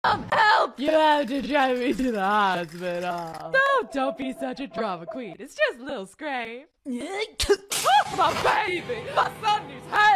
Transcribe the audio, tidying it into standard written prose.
Help! You have to drive me to the hospital. No, don't be such a drama queen. It's just a little scrape. Oh, my baby! My son needs help!